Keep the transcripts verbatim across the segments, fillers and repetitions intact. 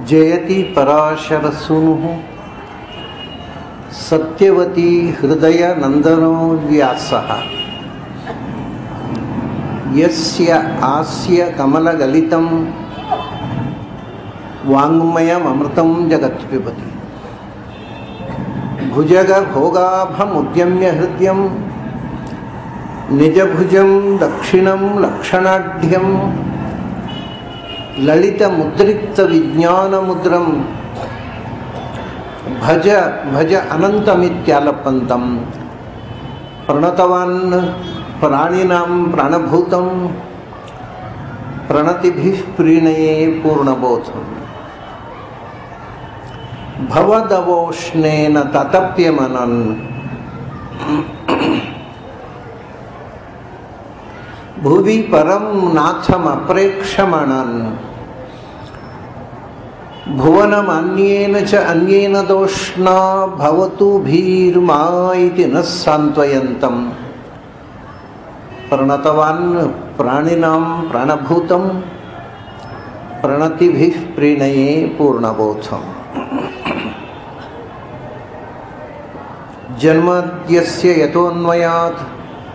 जयति पराशरसूनुः सत्यवती हृदय नंदनो व्यासः यस्य आस्य कमलगलितं वाङ्मयममृतं जगत् पिबति भुजगभोगाभमुद्यम्य हृद्यं निजभुजं दक्षिणं लक्षणाढ्यं ललितमुद्रिक्तविज्ञानमुद्रं भज भज अनन्तमित्यालपन्तं प्रणतवान् प्राणिनां प्राणभूतं प्रणतिभिः प्रीणये पूर्णबोधम् भवदवोष्णेन ततप्यमनन् भुवि परं नाथमप्रेक्षमणन् भुवनमन्येन च अन्येन दोष्णा भवतु भीर्मा इति नः सान्त्वयन्तं प्रणतवान् प्राणिनां प्राणभूतं प्रणतिभिः प्रीणये पूर्णबोधम् जन्मद्यस्य यतोऽन्वयात्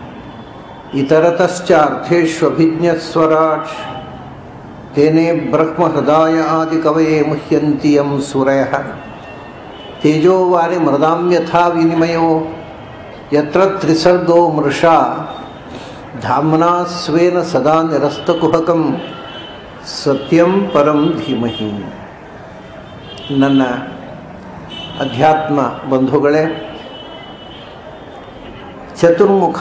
इतरतश्चार्थेष्वभिज्ञस्वराट् तेने ब्रह्महृदाय आदिकवये मुह्यन्ति यं सूरयः तेजोवारि मृदां यथा विनिमयो यत्र त्रिसर्गो मृषा धाम्ना स्वेन सदा निरस्तकुहकं सत्यं परं धीमहि। ನನ್ನ ಅಧ್ಯಾತ್ಮ ಬಂಧುಗಳೇ, ಚತುರ್ಮುಖ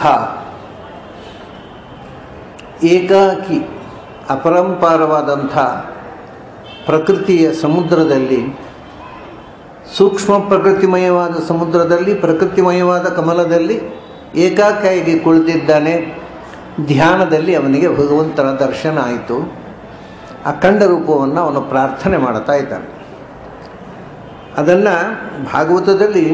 ಏಕಾಕಿ ಅಪರಂಪಾರವಾದಂಥ ಪ್ರಕೃತಿಯ ಸಮುದ್ರದಲ್ಲಿ, ಸೂಕ್ಷ್ಮ ಪ್ರಕೃತಿಮಯವಾದ ಸಮುದ್ರದಲ್ಲಿ, ಪ್ರಕೃತಿಮಯವಾದ ಕಮಲದಲ್ಲಿ ಏಕಾಕಿಯಾಗಿ ಕುಳಿತಿದ್ದಾನೆ. ಧ್ಯಾನದಲ್ಲಿ ಅವನಿಗೆ ಭಗವಂತನ ದರ್ಶನ ಆಯಿತು. ಅಖಂಡ ರೂಪವನ್ನು ಅವನು ಪ್ರಾರ್ಥನೆ ಮಾಡ್ತಾ ಇದ್ದಾನೆ. ಅದನ್ನು ಭಾಗವತದಲ್ಲಿ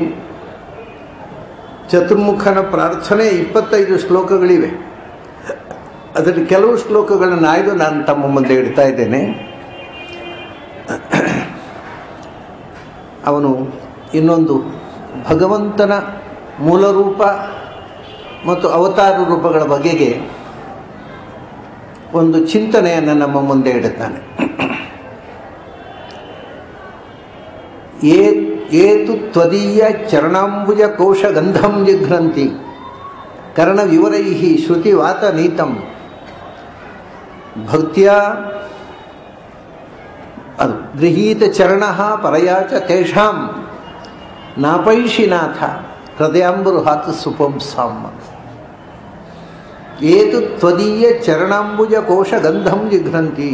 ಚತುರ್ಮುಖನ ಪ್ರಾರ್ಥನೆ ಇಪ್ಪತ್ತೈದು ಶ್ಲೋಕಗಳಿವೆ. ಅದರಲ್ಲಿ ಕೆಲವು ಶ್ಲೋಕಗಳನ್ನು ಆಯ್ದು ನಾನು ತಮ್ಮ ಮುಂದೆ ಇಡ್ತಾ ಇದ್ದೇನೆ. ಅವನು ಇನ್ನೊಂದು ಭಗವಂತನ ಮೂಲರೂಪ ಮತ್ತು ಅವತಾರ ರೂಪಗಳ ಬಗೆಗೆ ಒಂದು ಚಿಂತನೆಯನ್ನು ನಮ್ಮ ಮುಂದೆ ಇಡುತ್ತಾನೆ. ಏತು ತ್ವದೀಯ ಚರಣಾಂಬುಜ ಕೋಶ ಗಂಧಂ ಜಿಘ್ರಂತಿ ಕರ್ಣವಿವರೈ ಶ್ರುತಿವಾತ ನೀತಂ ಭಕ್ತಿಯ ಅದು ಗೃಹೀತ ಚರಣ ಪರಯಾ ಚ ತೇಷಾಂ ನಾಪೈಷಿನಾಥ ಹೃದಯಾಂಬುರುಹಾತ್ ಸುಪಂಸಾಂ. ಏತು ತ್ವದೀಯ ಚರಣಾಂಬುಜ ಕೋಶ ಗಂಧಂ ಜಿಘ್ರಂತಿ.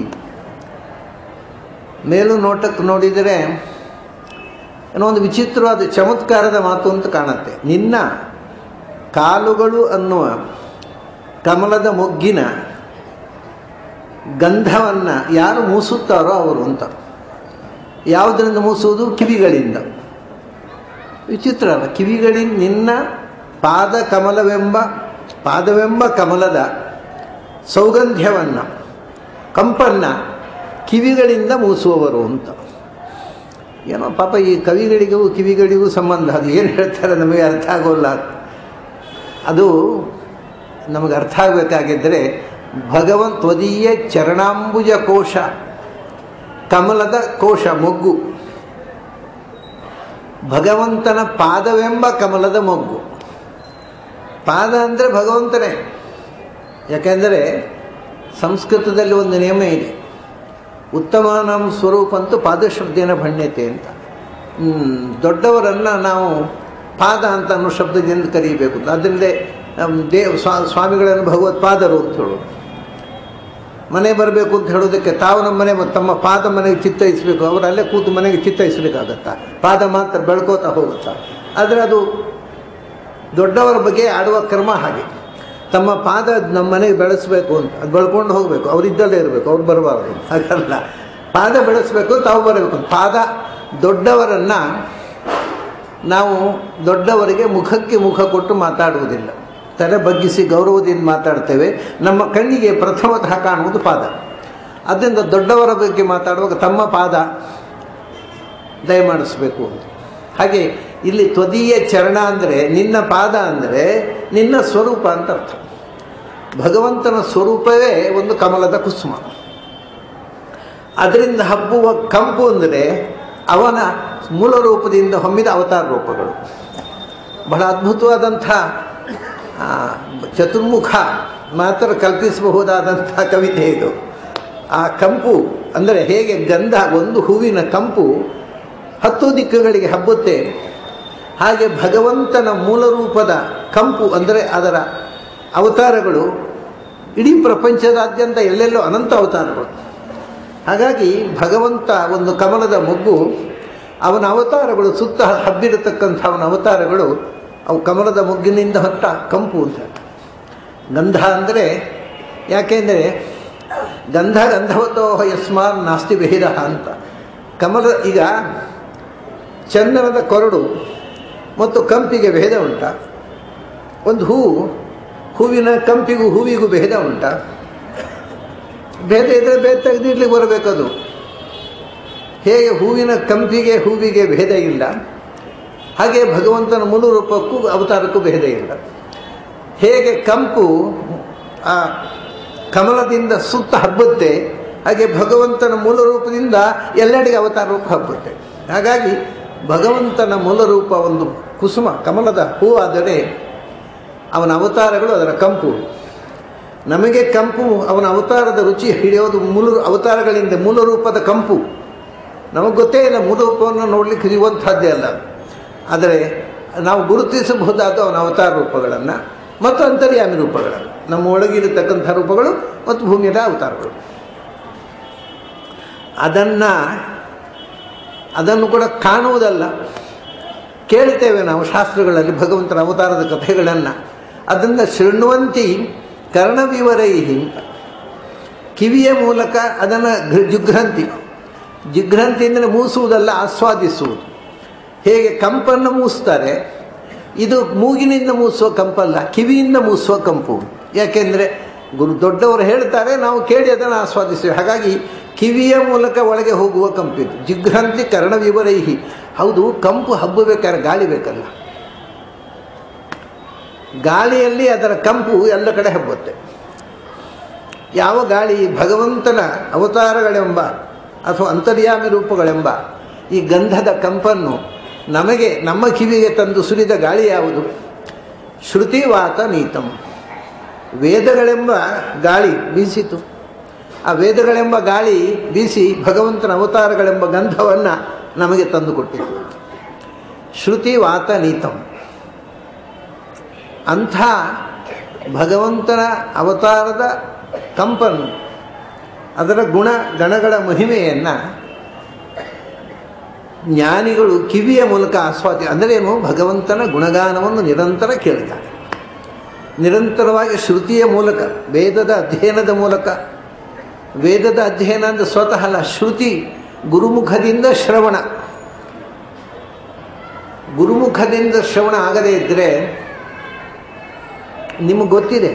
ಮೇಲು ನೋಟಕ್ಕೆ ನೋಡಿದರೆ ಏನೋ ಒಂದು ವಿಚಿತ್ರವಾದ ಚಮತ್ಕಾರದ ಮಾತು ಅಂತ ಕಾಣುತ್ತೆ. ನಿನ್ನ ಕಾಲುಗಳು ಅನ್ನುವ ಕಮಲದ ಮೊಗ್ಗಿನ ಗಂಧವನ್ನು ಯಾರು ಮೂಸುತ್ತಾರೋ ಅವರು ಅಂತ. ಯಾವುದರಿಂದ ಮೂಸುವುದು? ಕಿವಿಗಳಿಂದ. ವಿಚಿತ್ರ ಅಲ್ಲ? ಕಿವಿಗಳಿಂದ ನಿನ್ನ ಪಾದ ಕಮಲವೆಂಬ ಪಾದವೆಂಬ ಕಮಲದ ಸೌಗಂಧ್ಯವನ್ನು, ಕಂಪನ್ನು ಕಿವಿಗಳಿಂದ ಮೂಸುವವರು ಅಂತ. ಏನೋ ಪಾಪ ಈ ಕವಿಗಳಿಗೂ ಕಿವಿಗಳಿಗೂ ಸಂಬಂಧ, ಅದು ಏನು ಹೇಳ್ತಾರೆ ನಮಗೆ ಅರ್ಥ ಆಗೋಲ್ಲ. ಅದು ನಮಗೆ ಅರ್ಥ ಆಗಬೇಕಾಗಿದ್ದರೆ ಭಗವಂತ ತ್ವದೀಯ ಚರಣಾಂಬುಜ ಕೋಶ, ಕಮಲದ ಕೋಶ ಮೊಗ್ಗು, ಭಗವಂತನ ಪಾದವೆಂಬ ಕಮಲದ ಮೊಗ್ಗು. ಪಾದ ಅಂದರೆ ಭಗವಂತನೇ. ಯಾಕೆಂದರೆ ಸಂಸ್ಕೃತದಲ್ಲಿ ಒಂದು ನಿಯಮ ಇದೆ, ಉತ್ತಮಾನಾಂ ಸ್ವರೂಪ ಅಂತೂ ಪಾದಶಬ್ದೇನ ಭಣ್ಯತೆ ಅಂತ. ದೊಡ್ಡವರನ್ನು ನಾವು ಪಾದ ಅಂತ ಅನ್ನೋ ಶಬ್ದದಿಂದ ಕರೀಬೇಕು. ಅದರಿಂದಲೇ ದೇವ್ ಸ್ವಾ ಸ್ವಾಮಿಗಳನ್ನು ಭಗವತ್ಪಾದರು ಅಂತ ಹೇಳೋದು. ಮನೆ ಬರಬೇಕು ಅಂತ ಹೇಳೋದಕ್ಕೆ ತಾವು ನಮ್ಮ ಮನೆ ತಮ್ಮ ಪಾದ ಮನೆಗೆ ಚಿತ್ತೈಸಬೇಕು, ಅವರು ಅಲ್ಲೇ ಕೂತು ಮನೆಗೆ ಚಿತ್ತೈಸಲಿಕ್ಕಾಗತ್ತಾ? ಪಾದ ಮಾತ್ರ ಬೆಳ್ಕೋತಾ ಹೋಗುತ್ತಾ? ಆದರೆ ಅದು ದೊಡ್ಡವರ ಬಗ್ಗೆ ಆಡುವ ಕ್ರಮ ಹಾಗೆ. ತಮ್ಮ ಪಾದ ನಮ್ಮ ಮನೆಗೆ ಬೆಳೆಸಬೇಕು ಅಂತ, ಅದು ಬೆಳ್ಕೊಂಡು ಹೋಗಬೇಕು, ಅವರಿದ್ದಲ್ಲೇ ಇರಬೇಕು, ಅವ್ರು ಬರಬಾರ್ದು. ಹಾಗಲ್ಲ, ಪಾದ ಬೆಳೆಸಬೇಕು, ತಾವು ಬರಬೇಕು. ಪಾದ ದೊಡ್ಡವರನ್ನು ನಾವು ದೊಡ್ಡವರಿಗೆ ಮುಖಕ್ಕೆ ಮುಖ ಕೊಟ್ಟು ಮಾತಾಡುವುದಿಲ್ಲ, ತಲೆ ಬಗ್ಗಿಸಿ ಗೌರವದಿಂದ ಮಾತಾಡ್ತೇವೆ. ನಮ್ಮ ಕಣ್ಣಿಗೆ ಪ್ರಥಮತಃ ಕಾಣುವುದು ಪಾದ. ಅದರಿಂದ ದೊಡ್ಡವರ ಬಗ್ಗೆ ಮಾತಾಡುವಾಗ ತಮ್ಮ ಪಾದ ದಯಮಾಡಿಸ್ಬೇಕು ಅಂತ. ಹಾಗೆ ಇಲ್ಲಿ ತ್ವದೀಯ ಚರಣ ಅಂದರೆ ನಿನ್ನ ಪಾದ ಅಂದರೆ ನಿನ್ನ ಸ್ವರೂಪ ಅಂತ ಅರ್ಥ. ಭಗವಂತನ ಸ್ವರೂಪವೇ ಒಂದು ಕಮಲದ ಕುಸುಮ. ಅದರಿಂದ ಹಬ್ಬುವ ಕಂಪು ಅಂದರೆ ಅವನ ಮೂಲ ರೂಪದಿಂದ ಹೊಮ್ಮಿದ ಅವತಾರ ರೂಪಗಳು. ಬಹಳ ಅದ್ಭುತವಾದಂಥ ಚತುರ್ಮುಖ ಮಾತ್ರ ಕಲ್ಪಿಸಬಹುದಾದಂಥ ಕವಿತೆ ಇದು. ಆ ಕಂಪು ಅಂದರೆ ಹೇಗೆ ಗಂಧ ಒಂದು ಹೂವಿನ ಕಂಪು ಹತ್ತು ದಿಕ್ಕುಗಳಿಗೆ ಹಬ್ಬುತ್ತೆ, ಹಾಗೆ ಭಗವಂತನ ಮೂಲ ರೂಪದ ಕಂಪು ಅಂದರೆ ಅದರ ಅವತಾರಗಳು ಇಡೀ ಪ್ರಪಂಚದಾದ್ಯಂತ ಎಲ್ಲೆಲ್ಲೋ ಅನಂತ ಅವತಾರಗಳು. ಹಾಗಾಗಿ ಭಗವಂತ ಒಂದು ಕಮಲದ ಮೊಗ್ಗು, ಅವನ ಅವತಾರಗಳು ಸುತ್ತ ಹಬ್ಬಿರತಕ್ಕಂಥ ಅವನ ಅವತಾರಗಳು ಅವು ಕಮಲದ ಮೊಗ್ಗಿನಿಂದ ಹೊತ್ತ ಕಂಪು ಅಂತ. ಗಂಧ ಅಂದರೆ ಯಾಕೆಂದರೆ ಗಂಧ ಗಂಧವತೋ ಯಸ್ಮಾನ್ ನಾಸ್ತಿ ಬೇಹಿರ ಅಂತ. ಕಮಲ ಈಗ ಚಂದನದ ಕೊರಡು ಮತ್ತು ಕಂಪಿಗೆ ಭೇದ ಉಂಟ. ಒಂದು ಹೂವು ಹೂವಿನ ಕಂಪಿಗೂ ಹೂವಿಗೂ ಭೇದ ಉಂಟ. ಭೇದ ಇದ್ದರೆ ಭೇದ ತೆಗೆದಿಡ್ಲಿಕ್ಕೆ ಬರಬೇಕದು. ಹೇಗೆ ಹೂವಿನ ಕಂಪಿಗೆ ಹೂವಿಗೆ ಭೇದ ಇಲ್ಲ, ಹಾಗೆ ಭಗವಂತನ ಮೂಲ ರೂಪಕ್ಕೂ ಅವತಾರಕ್ಕೂ ಭೇದ ಇಲ್ಲ. ಹೇಗೆ ಕಂಪು ಆ ಕಮಲದಿಂದ ಸುತ್ತ ಹಬ್ಬುತ್ತೆ, ಹಾಗೆ ಭಗವಂತನ ಮೂಲ ರೂಪದಿಂದ ಎಲ್ಲೆಡೆಗೆ ಅವತಾರ ರೂಪ ಹಬ್ಬುತ್ತೆ. ಹಾಗಾಗಿ ಭಗವಂತನ ಮೂಲ ರೂಪ ಒಂದು ಕುಸುಮ ಕಮಲದ ಹೂ ಆದರೆ ಅವನ ಅವತಾರಗಳು ಅದರ ಕಂಪು. ನಮಗೆ ಕಂಪು ಅವನ ಅವತಾರದ ರುಚಿ ಹಿಡಿಯೋದು ಮೂಲ ಅವತಾರಗಳಿಂದ ಮೂಲ ರೂಪದ ಕಂಪು. ನಮಗೆ ಗೊತ್ತೇ ಇಲ್ಲ, ಮೂಲ ರೂಪವನ್ನು ನೋಡಲಿಕ್ಕೆ ಇರುವಂಥದ್ದೇ ಅಲ್ಲ. ಆದರೆ ನಾವು ಗುರುತಿಸಬಹುದಾದ ಅವನ ಅವತಾರ ರೂಪಗಳನ್ನು ಮತ್ತು ಅಂತರ್ಯಾಮಿ ರೂಪಗಳನ್ನು, ನಮ್ಮ ಒಳಗಿರತಕ್ಕಂಥ ರೂಪಗಳು ಮತ್ತು ಭೂಮಿಯ ಅವತಾರಗಳು. ಅದನ್ನು ಅದನ್ನು ಕೂಡ ಕಾಣುವುದಲ್ಲ, ಕೇಳ್ತೇವೆ ನಾವು ಶಾಸ್ತ್ರಗಳಲ್ಲಿ ಭಗವಂತನ ಅವತಾರದ ಕಥೆಗಳನ್ನು. ಅದನ್ನು ಶೃಣ್ವಂತಿ ಕರ್ಣವಿವರೈಹಿ, ಕಿವಿಯ ಮೂಲಕ ಅದನ್ನು ಜುಘ್ರಂತಿ. ಜಿಘ್ರಂತಿ ಅಂದರೆ ಮೂಸುವುದಲ್ಲ, ಆಸ್ವಾದಿಸುವುದು. ಹೇಗೆ ಕಂಪನ್ನು ಮೂಸ್ತಾರೆ, ಇದು ಮೂಗಿನಿಂದ ಮೂಸುವ ಕಂಪಲ್ಲ, ಕಿವಿಯಿಂದ ಮೂಸುವ ಕಂಪು. ಯಾಕೆಂದರೆ ಗುರು ದೊಡ್ಡವರು ಹೇಳ್ತಾರೆ, ನಾವು ಕೇಳಿ ಅದನ್ನು ಆಸ್ವಾದಿಸ್ತೇವೆ. ಹಾಗಾಗಿ ಕಿವಿಯ ಮೂಲಕ ಒಳಗೆ ಹೋಗುವ ಕಂಪಿದು. ಜಿಘ್ರಂತಿ ಕರ್ಣವಿವರೈಹಿ. ಹೌದು, ಕಂಪು ಹಬ್ಬಬೇಕಾದ್ರೆ ಗಾಳಿ ಬೇಕಲ್ಲ, ಗಾಳಿಯಲ್ಲಿ ಅದರ ಕಂಪು ಎಲ್ಲ ಕಡೆ ಹಬ್ಬುತ್ತೆ. ಯಾವ ಗಾಳಿ? ಭಗವಂತನ ಅವತಾರಗಳೆಂಬ ಅಥವಾ ಅಂತರ್ಯಾಮಿ ರೂಪಗಳೆಂಬ ಈ ಗಂಧದ ಕಂಪನ್ನು ನಮಗೆ ನಮ್ಮ ಕಿವಿಗೆ ತಂದು ಸುರಿದ ಗಾಳಿ ಯಾವುದು? ಶ್ರುತಿವಾತ ನೀತಂ. ವೇದಗಳೆಂಬ ಗಾಳಿ ಬೀಸಿತು. ಆ ವೇದಗಳೆಂಬ ಗಾಳಿ ಬೀಸಿ ಭಗವಂತನ ಅವತಾರಗಳೆಂಬ ಗಂಧವನ್ನು ನಮಗೆ ತಂದುಕೊಟ್ಟಿತು. ಶ್ರುತಿವಾತ ನೀತಂ. ಅಂಥ ಭಗವಂತನ ಅವತಾರದ ಕಂಪನ್ನು, ಅದರ ಗುಣ ಗಣಗಳ ಮಹಿಮೆಯನ್ನು ಜ್ಞಾನಿಗಳು ಕಿವಿಯ ಮೂಲಕ ಆಸ್ವಾದ ಅಂದರೆ ಏನು? ಭಗವಂತನ ಗುಣಗಾನವನ್ನು ನಿರಂತರ ಕೇಳಿದ್ದಾರೆ. ನಿರಂತರವಾಗಿ ಶ್ರುತಿಯ ಮೂಲಕ, ವೇದದ ಅಧ್ಯಯನದ ಮೂಲಕ. ವೇದದ ಅಧ್ಯಯನ ಅಂದರೆ ಸ್ವತಃ ಅಲ್ಲ, ಶ್ರುತಿ ಗುರುಮುಖದಿಂದ ಶ್ರವಣ. ಗುರುಮುಖದಿಂದ ಶ್ರವಣ ಆಗದೇ ಇದ್ದರೆ ನಿಮಗೆ ಗೊತ್ತಿದೆ,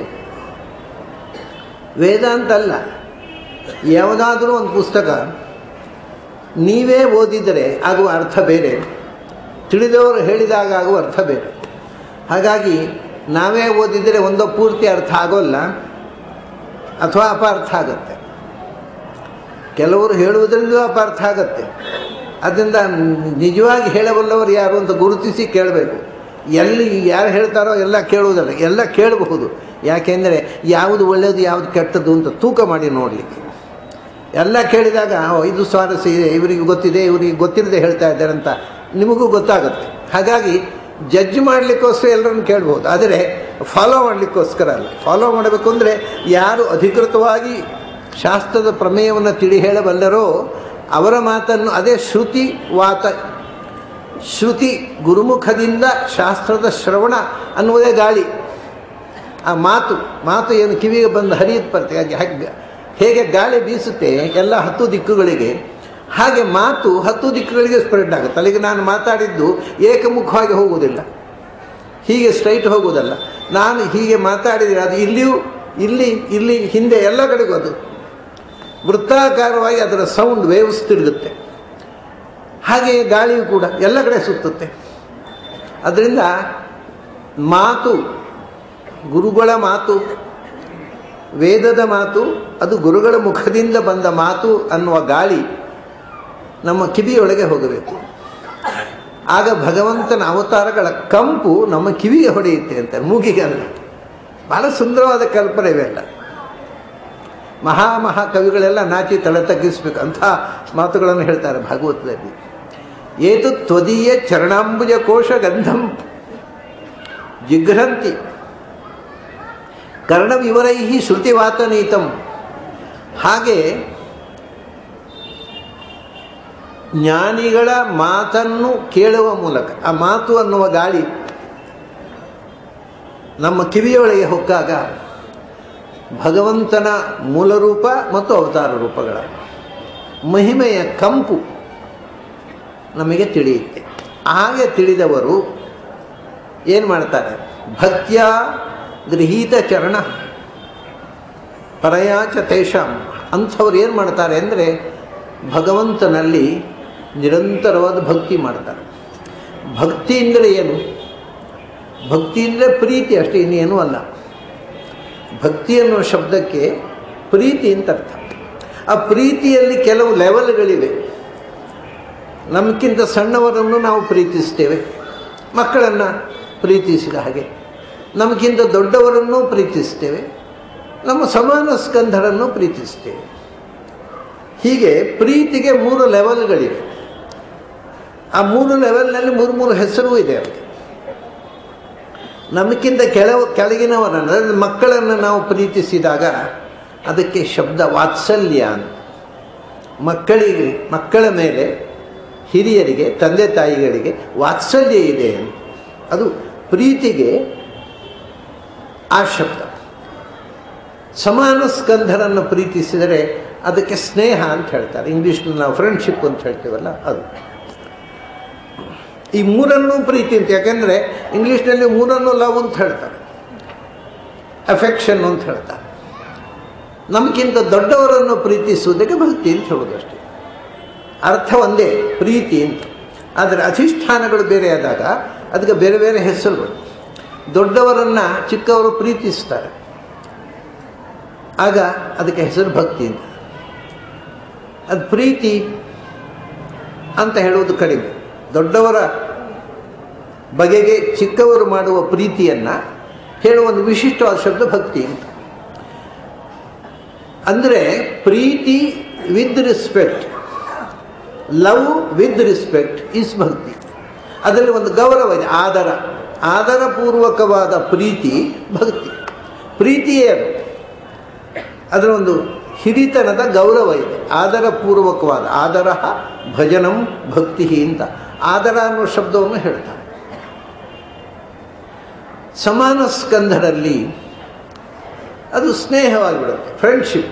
ವೇದಾಂತ ಅಲ್ಲ, ಯಾವುದಾದರೂ ಒಂದು ಪುಸ್ತಕ ನೀವೇ ಓದಿದರೆ ಆಗುವ ಅರ್ಥ ಬೇರೆ, ತಿಳಿದವರು ಹೇಳಿದಾಗ ಆಗುವ ಅರ್ಥ ಬೇರೆ. ಹಾಗಾಗಿ ನಾವೇ ಓದಿದರೆ ಒಂದೋ ಪೂರ್ತಿ ಅರ್ಥ ಆಗೋಲ್ಲ, ಅಥವಾ ಅಪಾರ್ಥ ಆಗುತ್ತೆ. ಕೆಲವರು ಹೇಳುವುದರಿಂದ ಅಪಾರ್ಥ ಆಗುತ್ತೆ. ಅದರಿಂದ ನಿಜವಾಗಿ ಹೇಳಬಲ್ಲವರು ಯಾರು ಅಂತ ಗುರುತಿಸಿ ಕೇಳಬೇಕು. ಎಲ್ಲಿ ಯಾರು ಹೇಳ್ತಾರೋ ಎಲ್ಲ ಕೇಳುವುದಲ್ಲ, ಎಲ್ಲ ಕೇಳಬಹುದು. ಯಾಕೆಂದರೆ ಯಾವುದು ಒಳ್ಳೆಯದು ಯಾವುದು ಕೆಟ್ಟದ್ದು ಅಂತ ತೂಕ ಮಾಡಿ ನೋಡಲಿಕ್ಕೆ. ಎಲ್ಲ ಕೇಳಿದಾಗ ಇದು ಸ್ವಾರಸ್ಯ ಇದೆ, ಇವರಿಗೆ ಗೊತ್ತಿದೆ, ಇವರಿಗೆ ಗೊತ್ತಿಲ್ಲದೆ ಹೇಳ್ತಾ ಇದ್ದಾರೆ ಅಂತ ನಿಮಗೂ ಗೊತ್ತಾಗುತ್ತೆ. ಹಾಗಾಗಿ ಜಡ್ಜ್ ಮಾಡಲಿಕ್ಕೋಸ್ಕರ ಎಲ್ಲರನ್ನು ಕೇಳ್ಬೋದು, ಆದರೆ ಫಾಲೋ ಮಾಡಲಿಕ್ಕೋಸ್ಕರ ಅಲ್ಲ. ಫಾಲೋ ಮಾಡಬೇಕು ಅಂದರೆ ಯಾರು ಅಧಿಕೃತವಾಗಿ ಶಾಸ್ತ್ರದ ಪ್ರಮೇಯವನ್ನು ತಿಳಿ ಹೇಳಬಲ್ಲರೋ ಅವರ ಮಾತನ್ನು, ಅದೇ ಶ್ರುತಿ ವಾತ. ಶ್ರುತಿ ಗುರುಮುಖದಿಂದ ಶಾಸ್ತ್ರದ ಶ್ರವಣ ಅನ್ನುವುದೇ ಗಾಳಿ. ಆ ಮಾತು ಮಾತು ಏನು ಕಿವಿಗೆ ಬಂದು ಹರಿಯುತ್ತೆ ಬರ್ತದೆ. ಹಾಗೆ ಹಾಗೆ ಹೇಗೆ ಗಾಳಿ ಬೀಸುತ್ತೆ ಎಲ್ಲ ಹತ್ತು ದಿಕ್ಕುಗಳಿಗೆ, ಹಾಗೆ ಮಾತು ಹತ್ತು ದಿಕ್ಕುಗಳಿಗೆ ಸ್ಪ್ರೆಡ್ ಆಗುತ್ತೆ. ಅಲ್ಲಿಗೆ ನಾನು ಮಾತಾಡಿದ್ದು ಏಕಮುಖವಾಗಿ ಹೋಗುವುದಿಲ್ಲ, ಹೀಗೆ ಸ್ಟ್ರೈಟ್ ಹೋಗುವುದಲ್ಲ. ನಾನು ಹೀಗೆ ಮಾತಾಡಿದರೆ ಅದು ಇಲ್ಲಿಯೂ, ಇಲ್ಲಿ ಇಲ್ಲಿ ಹಿಂದೆ ಎಲ್ಲ ಕಡೆಗೂ ಅದು ವೃತ್ತಾಕಾರವಾಗಿ ಅದರ ಸೌಂಡ್ ವೇವ್ಸ್ ತಿರುಗುತ್ತೆ. ಹಾಗೆಯೇ ಗಾಳಿಯು ಕೂಡ ಎಲ್ಲ ಕಡೆ ಸುತ್ತುತ್ತೆ. ಅದರಿಂದ ಮಾತು, ಗುರುಗಳ ಮಾತು, ವೇದದ ಮಾತು, ಅದು ಗುರುಗಳ ಮುಖದಿಂದ ಬಂದ ಮಾತು ಅನ್ನುವ ಗಾಳಿ ನಮ್ಮ ಕಿವಿಯೊಳಗೆ ಹೋಗಬೇಕು. ಆಗ ಭಗವಂತನ ಅವತಾರಗಳ ಕಂಪು ನಮ್ಮ ಕಿವಿಗೆ ಹೊಡೆಯುತ್ತೆ ಅಂತಾರೆ, ಮೂಗಿಗೆ ಅಲ್ಲ. ಭಾಳ ಸುಂದರವಾದ ಕಲ್ಪನೆ ಇವೆಲ್ಲ. ಮಹಾ ಮಹಾ ಕವಿಗಳೆಲ್ಲ ನಾಚಿ ತಲೆ ತಗ್ಗಿಸ್ಬೇಕು ಅಂಥ ಮಾತುಗಳನ್ನು ಹೇಳ್ತಾರೆ ಭಾಗವತದಲ್ಲಿ. ಏತು ತ್ವದೀಯ ಚರಣಾಂಬುಜ ಕೋಶ ಗಂಧಂ ಜಿಘ್ರಂತಿ ಕರ್ಣವಿವರೈ ಶ್ರುತಿವಾತನೀತಂ. ಹಾಗೆ ಜ್ಞಾನಿಗಳ ಮಾತನ್ನು ಕೇಳುವ ಮೂಲಕ, ಆ ಮಾತು ಅನ್ನುವ ಗಾಳಿ ನಮ್ಮ ಕಿವಿಯೊಳಗೆ ಹೊಕ್ಕಾಗ ಭಗವಂತನ ಮೂಲರೂಪ ಮತ್ತು ಅವತಾರ ರೂಪಗಳ ಮಹಿಮೆಯ ಕಂಪು ನಮಗೆ ತಿಳಿಯುತ್ತೆ. ಹಾಗೆ ತಿಳಿದವರು ಏನು ಮಾಡ್ತಾರೆ? ಭಕ್ತ್ಯ ಗೃಹೀತ ಚರಣ ಪರಯಾಚ ತೇಷಾಂ. ಅಂಥವ್ರು ಏನು ಮಾಡ್ತಾರೆ ಅಂದರೆ ಭಗವಂತನಲ್ಲಿ ನಿರಂತರವಾದ ಭಕ್ತಿ ಮಾಡ್ತಾರೆ. ಭಕ್ತಿ ಅಂದರೆ ಏನು? ಭಕ್ತಿ ಅಂದರೆ ಪ್ರೀತಿ ಅಷ್ಟೇ, ಇನ್ನೇನೂ ಅಲ್ಲ. ಭಕ್ತಿ ಅನ್ನುವ ಶಬ್ದಕ್ಕೆ ಪ್ರೀತಿ ಅಂತ ಅರ್ಥ. ಆ ಪ್ರೀತಿಯಲ್ಲಿ ಕೆಲವು ಲೆವೆಲ್ಗಳಿವೆ. ನಮಗಿಂತ ಸಣ್ಣವರನ್ನು ನಾವು ಪ್ರೀತಿಸ್ತೇವೆ, ಮಕ್ಕಳನ್ನು ಪ್ರೀತಿಸಿದ ಹಾಗೆ. ನಮಗಿಂತ ದೊಡ್ಡವರನ್ನು ಪ್ರೀತಿಸ್ತೇವೆ, ನಮ್ಮ ಸಮಾನ ಸ್ಕಂಧರನ್ನು ಪ್ರೀತಿಸ್ತೇವೆ. ಹೀಗೆ ಪ್ರೀತಿಗೆ ಮೂರು ಲೆವೆಲ್ಗಳಿವೆ. ಆ ಮೂರು ಲೆವೆಲ್ನಲ್ಲಿ ಮೂರು ಮೂರು ಹೆಸರು ಇದೆ ಅವರಿಗೆ. ನಮಗಿಂತ ಕೆಳವು ಕೆಳಗಿನವರನ್ನು, ಅಂದರೆ ಮಕ್ಕಳನ್ನು ನಾವು ಪ್ರೀತಿಸಿದಾಗ ಅದಕ್ಕೆ ಶಬ್ದ ವಾತ್ಸಲ್ಯ ಅಂತ. ಮಕ್ಕಳಿಗೆ, ಮಕ್ಕಳ ಮೇಲೆ ಹಿರಿಯರಿಗೆ, ತಂದೆ ತಾಯಿಗಳಿಗೆ ವಾತ್ಸಲ್ಯ ಇದೆ ಅಂತ. ಅದು ಪ್ರೀತಿಗೆ ಆ ಶಬ್ದ. ಸಮಾನ ಸ್ಕಂಧರನ್ನು ಪ್ರೀತಿಸಿದರೆ ಅದಕ್ಕೆ ಸ್ನೇಹ ಅಂತ ಹೇಳ್ತಾರೆ. ಇಂಗ್ಲೀಷ್ನಲ್ಲಿ ನಾವು ಫ್ರೆಂಡ್ಶಿಪ್ ಅಂತ ಹೇಳ್ತೀವಲ್ಲ ಅದು. ಈ ಮೂರನ್ನೂ ಪ್ರೀತಿ ಅಂತ, ಯಾಕೆಂದರೆ ಇಂಗ್ಲೀಷ್ನಲ್ಲಿ ಮೂರನ್ನು ಲವ್ ಅಂತ ಹೇಳ್ತಾರೆ, ಅಫೆಕ್ಷನ್ ಅಂತ ಹೇಳ್ತಾರೆ. ನಮಗಿಂತ ದೊಡ್ಡವರನ್ನು ಪ್ರೀತಿಸುವುದಕ್ಕೆ ಭಕ್ತಿ ಅಂತ ಹೇಳೋದು ಅಷ್ಟೇ. ಅರ್ಥ ಒಂದೇ, ಪ್ರೀತಿ ಅಂತ. ಆದರೆ ಅಧಿಷ್ಠಾನಗಳು ಬೇರೆ ಆದಾಗ ಅದಕ್ಕೆ ಬೇರೆ ಬೇರೆ ಹೆಸರುಗಳು. ದೊಡ್ಡವರನ್ನು ಚಿಕ್ಕವರು ಪ್ರೀತಿಸ್ತಾರೆ, ಆಗ ಅದಕ್ಕೆ ಹೆಸರು ಭಕ್ತಿ ಅಂತ. ಅದು ಪ್ರೀತಿ ಅಂತ ಹೇಳುವುದು ಕಡಿಮೆ. ದೊಡ್ಡವರ ಬಗೆಗೆ ಚಿಕ್ಕವರು ಮಾಡುವ ಪ್ರೀತಿಯನ್ನು ಹೇಳುವ ಒಂದು ವಿಶಿಷ್ಟವಾದ ಶಬ್ದ ಭಕ್ತಿ ಅಂತ. ಅಂದರೆ ಪ್ರೀತಿ with respect, love with respect is ಭಕ್ತಿ. ಅದರಲ್ಲಿ ಒಂದು ಗೌರವ ಇದೆ, ಆದರ ಆದರಪೂರ್ವಕವಾದ ಪ್ರೀತಿ ಭಕ್ತಿ. ಪ್ರೀತಿಯೇ ಅದು, ಅದರ ಒಂದು ಹಿರಿತನದ ಗೌರವ ಇದೆ. ಆದರಪೂರ್ವಕವಾದ, ಆದರ ಭಜನಂ ಭಕ್ತಿ ಅಂತ ಆದರ ಅನ್ನೋ ಶಬ್ದವನ್ನು ಹೇಳ್ತಾರೆ. ಸಮಾನ ಸ್ಕಂಧರಲ್ಲಿ ಅದು ಸ್ನೇಹವಾಗಿಬಿಡುತ್ತೆ, ಫ್ರೆಂಡ್ಶಿಪ್.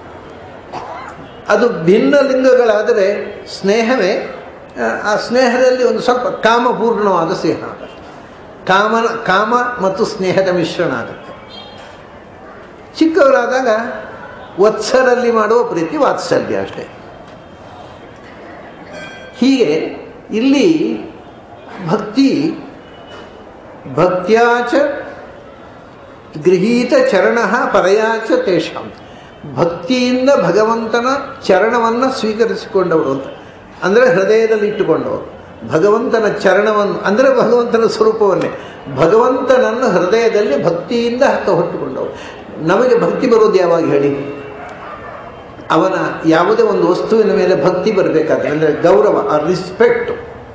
ಅದು ಭಿನ್ನ ಲಿಂಗಗಳಾದರೆ ಸ್ನೇಹವೇ, ಆ ಸ್ನೇಹದಲ್ಲಿ ಒಂದು ಸ್ವಲ್ಪ ಕಾಮಪೂರ್ಣವಾದ ಸ್ನೇಹ ಆಗುತ್ತೆ. ಕಾಮನ ಕಾಮ ಮತ್ತು ಸ್ನೇಹದ ಮಿಶ್ರಣ ಆಗುತ್ತೆ. ಚಿಕ್ಕವರಾದಾಗ ವತ್ಸರಲ್ಲಿ ಮಾಡುವ ಪ್ರೀತಿ ವಾತ್ಸಲ್ಯ ಅಷ್ಟೇ. ಹೀಗೆ ಇಲ್ಲಿ ಭಕ್ತಿ ಭಕ್ತ್ಯಾಚ ಗೃಹೀತ ಚರಣ ಪರಯಾಚ ತೇಷಾಂ. ಭಕ್ತಿಯಿಂದ ಭಗವಂತನ ಚರಣವನ್ನು ಸ್ವೀಕರಿಸಿಕೊಂಡವರು ಅಂತ, ಅಂದರೆ ಹೃದಯದಲ್ಲಿ ಇಟ್ಟುಕೊಂಡವರು. ಭಗವಂತನ ಚರಣವನ್ನು ಅಂದರೆ ಭಗವಂತನ ಸ್ವರೂಪವನ್ನೇ, ಭಗವಂತನನ್ನು ಹೃದಯದಲ್ಲಿ ಭಕ್ತಿಯಿಂದ ಹೊಟ್ಟುಕೊಂಡವರು. ನಮಗೆ ಭಕ್ತಿ ಬರೋದು ಯಾವಾಗ ಹೇಳಿ? ಅವನ ಯಾವುದೇ ಒಂದು ವಸ್ತುವಿನ ಮೇಲೆ ಭಕ್ತಿ ಬರಬೇಕಾದ್ರೆ, ಅಂದರೆ ಗೌರವ, ಆ ರಿಸ್ಪೆಕ್ಟು.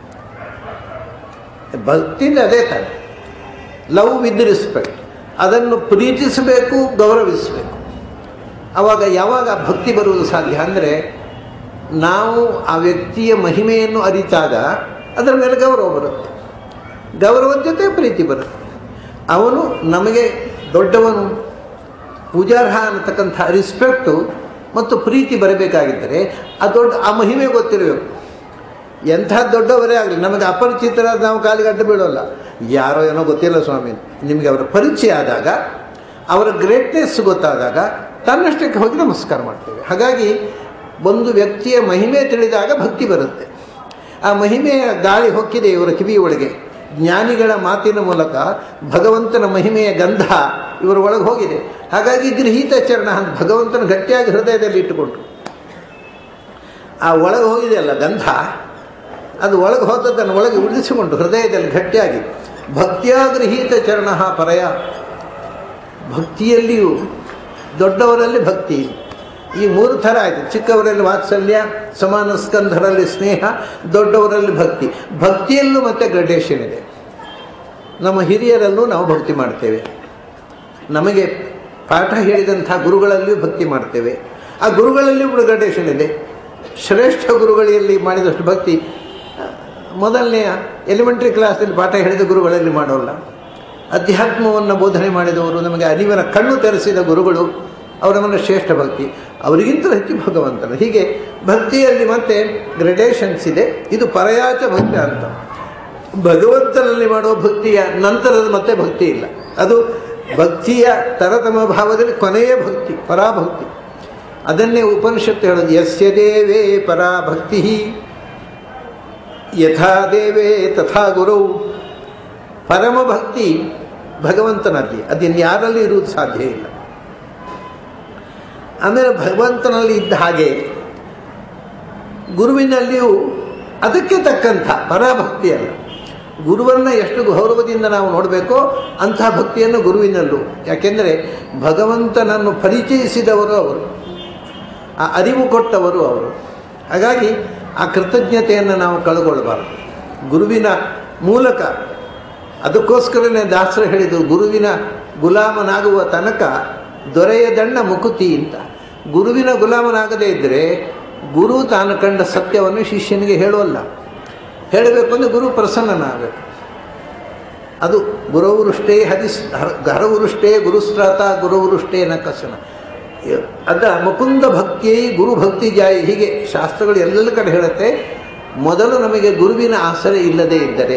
ಭಕ್ತಿಯಿಂದ ಅದೇ ತಾನೆ, ಲವ್ ವಿತ್ ರಿಸ್ಪೆಕ್ಟ್. ಅದನ್ನು ಪ್ರೀತಿಸಬೇಕು, ಗೌರವಿಸಬೇಕು. ಆವಾಗ ಯಾವಾಗ ಭಕ್ತಿ ಬರುವುದು ಸಾಧ್ಯ ಅಂದರೆ ನಾವು ಆ ವ್ಯಕ್ತಿಯ ಮಹಿಮೆಯನ್ನು ಅರಿತಾಗ ಅದರ ಮೇಲೆ ಗೌರವ ಬರುತ್ತೆ. ಗೌರವದ ಜೊತೆ ಪ್ರೀತಿ ಬರುತ್ತೆ. ಅವನು ನಮಗೆ ದೊಡ್ಡವನು, ಪೂಜಾರ್ಹ ಅನ್ನತಕ್ಕಂಥ ರಿಸ್ಪೆಕ್ಟು ಮತ್ತು ಪ್ರೀತಿ ಬರಬೇಕಾಗಿದ್ದರೆ ಆ ದೊಡ್ಡ ಆ ಮಹಿಮೆ ಗೊತ್ತಿರಬೇಕು. ಎಂಥ ದೊಡ್ಡವರೇ ಆಗಲಿ, ನಮಗೆ ಅಪರಿಚಿತರಾದ ನಾವು ಕಾಲಿಗೆ ಅಡ್ಡ ಬೀಳೋಲ್ಲ. ಯಾರೋ ಏನೋ ಗೊತ್ತಿಲ್ಲ ಸ್ವಾಮಿ, ನಿಮಗೆ ಅವರ ಪರಿಚಯ ಆದಾಗ, ಅವರ ಗ್ರೇಟ್ನೆಸ್ ಗೊತ್ತಾದಾಗ ತನ್ನಷ್ಟಕ್ಕೆ ಹೋಗಿ ನಮಸ್ಕಾರ ಮಾಡ್ತೇವೆ. ಹಾಗಾಗಿ ಒಂದು ವ್ಯಕ್ತಿಯ ಮಹಿಮೆ ತಿಳಿದಾಗ ಭಕ್ತಿ ಬರುತ್ತೆ. ಆ ಮಹಿಮೆಯ ಗಾಳಿ ಹೊಕ್ಕಿದೆ ಇವರ ಕಿವಿಯ ಒಳಗೆ. ಜ್ಞಾನಿಗಳ ಮಾತಿನ ಮೂಲಕ ಭಗವಂತನ ಮಹಿಮೆಯ ಗಂಧ ಇವರ ಒಳಗೆ ಹೋಗಿದೆ. ಹಾಗಾಗಿ ಗೃಹೀತ ಚರಣ ಅಂತ ಭಗವಂತನ ಗಟ್ಟಿಯಾಗಿ ಹೃದಯದಲ್ಲಿ ಇಟ್ಟುಕೊಂಡ್ರು. ಆ ಒಳಗೆ ಹೋಗಿದೆ ಅಲ್ಲ ಗಂಧ, ಅದು ಒಳಗೆ ಹೋದದ್ದನ್ನು ಒಳಗೆ ಉಳಿಸಿಕೊಂಡು ಹೃದಯದಲ್ಲಿ ಗಟ್ಟಿಯಾಗಿ ಭಕ್ತಿಯ ಗೃಹೀತ ಚರಣ ಪರಯ. ಭಕ್ತಿಯಲ್ಲಿಯೂ ದೊಡ್ಡವರಲ್ಲಿ ಭಕ್ತಿ ಈ ಮೂರು ಥರ ಆಯಿತು. ಚಿಕ್ಕವರಲ್ಲಿ ವಾತ್ಸಲ್ಯ, ಸಮಾನ ಸ್ಕಂಧರಲ್ಲಿ ಸ್ನೇಹ, ದೊಡ್ಡವರಲ್ಲಿ ಭಕ್ತಿ. ಭಕ್ತಿಯಲ್ಲೂ ಮತ್ತೆ ಗ್ರೇಡೇಷನ್ ಇದೆ. ನಮ್ಮ ಹಿರಿಯರಲ್ಲೂ ನಾವು ಭಕ್ತಿ ಮಾಡ್ತೇವೆ, ನಮಗೆ ಪಾಠ ಹೇಳಿದಂಥ ಗುರುಗಳಲ್ಲಿಯೂ ಭಕ್ತಿ ಮಾಡ್ತೇವೆ. ಆ ಗುರುಗಳಲ್ಲಿಯೂ ಕೂಡ ಗ್ರೇಡೇಷನ್ ಇದೆ. ಶ್ರೇಷ್ಠ ಗುರುಗಳಲ್ಲಿ ಮಾಡಿದಷ್ಟು ಭಕ್ತಿ ಮೊದಲನೆಯ ಎಲಿಮೆಂಟ್ರಿ ಕ್ಲಾಸಲ್ಲಿ ಪಾಠ ಹೇಳಿದ ಗುರುಗಳಲ್ಲಿ ಮಾಡೋಲ್ಲ. ಅಧ್ಯಾತ್ಮವನ್ನು ಬೋಧನೆ ಮಾಡಿದವರು, ನಮಗೆ ಅರಿವಿನ ಕಣ್ಣು ತೆರೆಸಿದ ಗುರುಗಳು, ಅವರವನ್ನ ಶ್ರೇಷ್ಠ ಭಕ್ತಿ. ಅವರಿಗಿಂತ ಹೆಚ್ಚು ಭಗವಂತನ. ಹೀಗೆ ಭಕ್ತಿಯಲ್ಲಿ ಮತ್ತೆ ಗ್ರೇಡೇಷನ್ಸ್ ಇದೆ. ಇದು ಪರಯಾಚ ಭಕ್ತಿ ಅಂತ. ಭಗವಂತನಲ್ಲಿ ಮಾಡುವ ಭಕ್ತಿಯ ನಂತರದ ಮತ್ತೆ ಭಕ್ತಿ ಇಲ್ಲ. ಅದು ಭಕ್ತಿಯ ತರತಮ ಭಾವದಲ್ಲಿ ಕೊನೆಯ ಭಕ್ತಿ, ಪರಾಭಕ್ತಿ. ಅದನ್ನೇ ಉಪನಿಷತ್ತು ಹೇಳೋದು, ಯಸ್ಯ ದೇವೇ ಪರಾಭಕ್ತಿ ಯಥಾ ದೇವೇ ತಥಾ ಗುರು. ಪರಮ ಭಕ್ತಿ ಭಗವಂತನಲ್ಲಿ, ಅದಿನ್ಯಾರಲ್ಲಿ ಇರುವುದು ಸಾಧ್ಯ ಇಲ್ಲ. ಆಮೇಲೆ ಭಗವಂತನಲ್ಲಿ ಇದ್ದ ಹಾಗೆ ಗುರುವಿನಲ್ಲಿಯೂ ಅದಕ್ಕೆ ತಕ್ಕಂಥ ಪರಾಭಕ್ತಿ ಅಲ್ಲ. ಗುರುವನ್ನು ಎಷ್ಟು ಗೌರವದಿಂದ ನಾವು ನೋಡಬೇಕೋ ಅಂಥ ಭಕ್ತಿಯನ್ನು ಗುರುವಿನಲ್ಲೂ. ಯಾಕೆಂದರೆ ಭಗವಂತನನ್ನು ಪರಿಚಯಿಸಿದವರು ಅವರು, ಆ ಅರಿವು ಕೊಟ್ಟವರು ಅವರು. ಹಾಗಾಗಿ ಆ ಕೃತಜ್ಞತೆಯನ್ನು ನಾವು ಕಳ್ಕೊಳ್ಬಾರ್ದು ಗುರುವಿನ ಮೂಲಕ. ಅದಕ್ಕೋಸ್ಕರನೇ ದಾಸರು ಹೇಳಿದರು, ಗುರುವಿನ ಗುಲಾಮನಾಗುವ ತನಕ ದೊರೆಯದಣ್ಣ ಮುಕುತಿ ಅಂತ. ಗುರುವಿನ ಗುಲಾಮನಾಗದೇ ಇದ್ದರೆ ಗುರು ತಾನು ಕಂಡ ಸತ್ಯವನ್ನು ಶಿಷ್ಯನಿಗೆ ಹೇಳುವಲ್ಲ. ಹೇಳಬೇಕು ಅಂದರೆ ಗುರು ಪ್ರಸನ್ನನಾಗಬೇಕು. ಅದು ಗುರುವೃಷ್ಟೇ ಹದಿಸ್ ಹರವೃಷ್ಟೇ ಗುರುಸ್ರಾತ ಗುರುವೃಷ್ಟೇ ನ ಕಸನ. ಅದ ಮುಕುಂದ ಭಕ್ತಿಯೇ ಗುರುಭಕ್ತಿ ಜಾಯಿ. ಹೀಗೆ ಶಾಸ್ತ್ರಗಳು ಎಲ್ಲ ಕಡೆ ಹೇಳುತ್ತೆ. ಮೊದಲು ನಮಗೆ ಗುರುವಿನ ಆಸರೆ ಇಲ್ಲದೇ ಇದ್ದರೆ,